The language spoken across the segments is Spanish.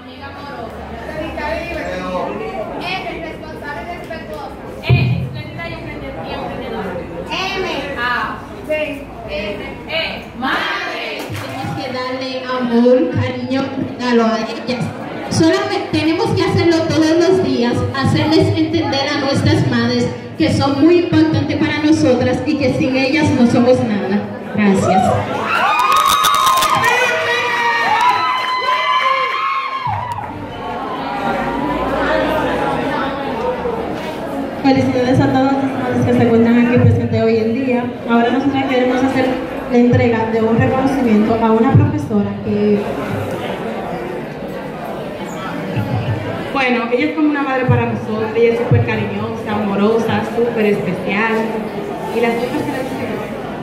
amiga amorosa. M, responsable y respetuosa. E, espléndida y emprendedora. M, madre. Tenemos que darle amor, cariño, regalo a ellas. Solamente tenemos que hacerlo todos los días, hacerles entender a nuestras madres que son muy importantes para nosotras y que sin ellas no somos nada. Gracias. Felicidades a todas las madres que se encuentran aquí presentes hoy en día. Ahora nosotros queremos hacer la entrega de un reconocimiento a una profesora que, bueno, ella es como una madre para nosotros. Ella es súper cariñosa, amorosa, súper especial. Y las cosas que le dicen.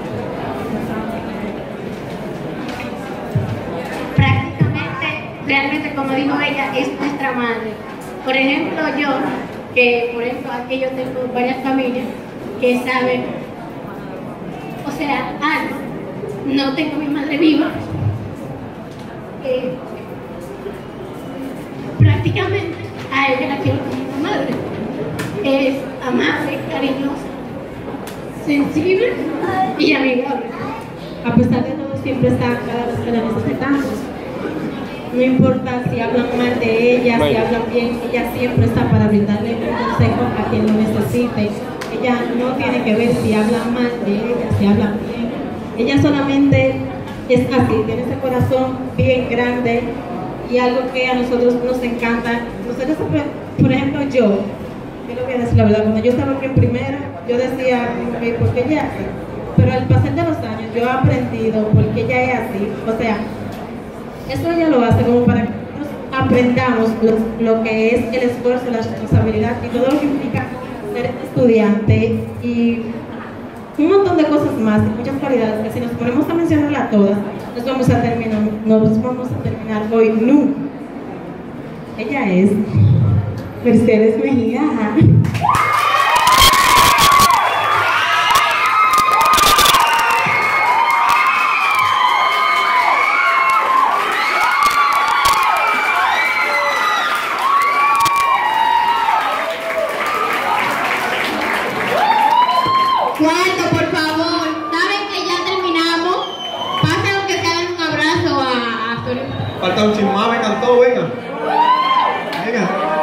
Prácticamente, realmente como dijo ella, es nuestra madre. Por ejemplo, yo, que por ejemplo aquí yo tengo varias familias que saben, o sea, algo, no tengo mi madre viva, prácticamente a ella la quiero como una madre. Es amable, cariñosa, sensible y amigable. A pesar de todo, siempre está cada vez que la necesitamos. No importa si hablan mal de ella, si hablan bien, ella siempre está para brindarle un consejo a quien lo necesite. Ella no tiene que ver si hablan mal de ella, si hablan bien. Ella solamente es así, tiene ese corazón bien grande y algo que a nosotros nos encanta. Nosotros, por ejemplo, yo le voy a decir la verdad, cuando yo estaba aquí en primera, yo decía, ¿por qué ella es así? Pero al pasar de los años yo he aprendido por qué ella es así. O sea, eso ella lo hace como para que nosotros aprendamos lo que es el esfuerzo, la responsabilidad y todo lo que implica ser estudiante y un montón de cosas más, y muchas cualidades que si nos ponemos a mencionarlas todas, nos vamos a terminar hoy nunca. Ella es Mercedes Mejía. Cuarto, por favor. Saben que ya terminamos. Pasen aunque sea un abrazo a Sonia. Falta un chismá, me cantó, venga. Venga.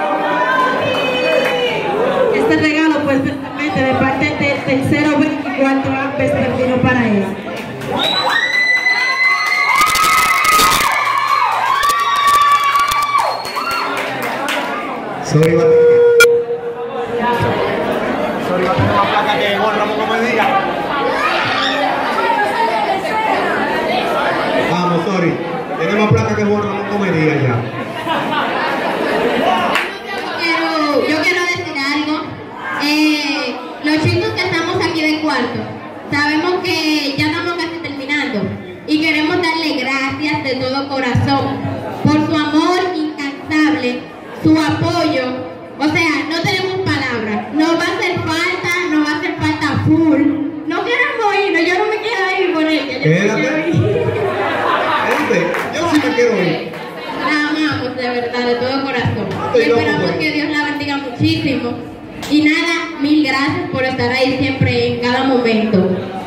Este regalo, pues, precisamente de parte del tercero, 24 A vespertino para él. Sorry, va a tener una placa que borra como me diga. Vamos, sorry. Tenemos placa que borra como me diga ya. Yo quiero decir algo. Los chicos que estamos aquí de cuarto, sabemos que ya estamos casi terminando y queremos darle gracias de todo corazón por su amor incansable, su apoyo. O sea, no tenemos palabras, no va a hacer falta full. No queremos irnos, yo no me quiero ir por ella. Yo sí me quiero ir. La amamos de verdad, de todo corazón. Y esperamos que Dios la bendiga muchísimo. Y nada, mil gracias por estar ahí siempre en cada momento.